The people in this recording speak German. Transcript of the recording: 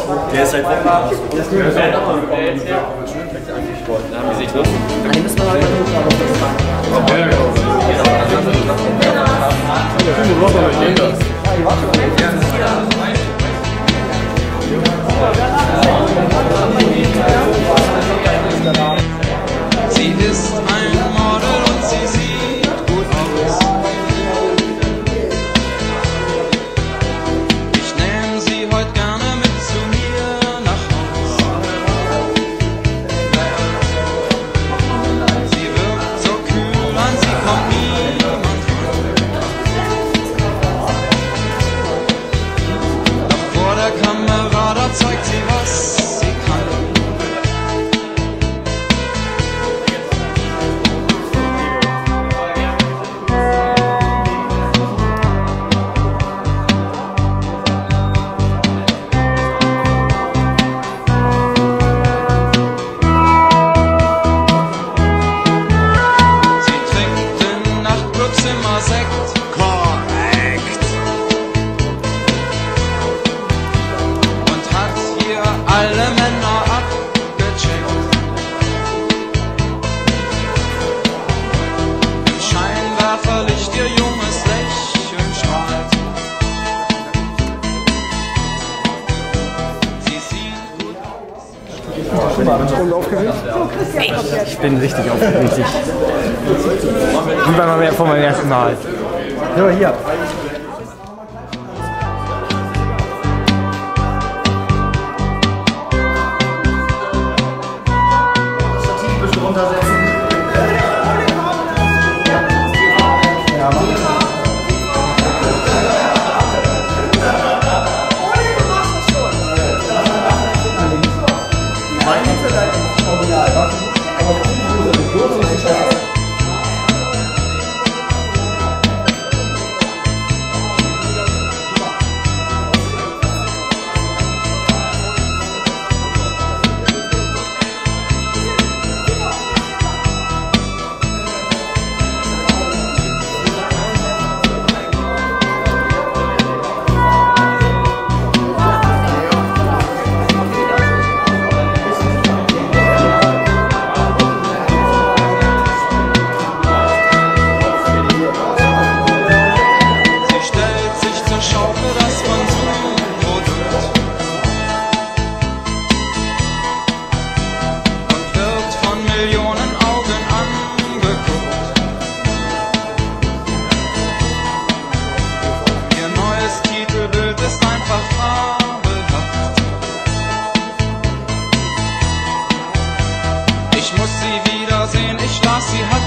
Der ist seit Wochen da. Da haben die sich los. Die müssen wir heute Sie ist ein Model und sie sieht gut aus. Ich nehme sie heute gerne mit zu mir nach Haus. Sie wirkt so kühl, an sie kommt niemand ran. Doch vor der Kamera, da zeigt sie, was sie kann. Immer Sekt. Korrekt. Und hat hier alle Männer abgecheckt. Im Scheinwerferlicht ihr junges Lächeln strahlt. Sie sieht gut aus. Ich bin richtig aufgeregt. Wie war mal von meinem ersten Mal. So, hier. Ich muss sie wiedersehen, ich las, sie hat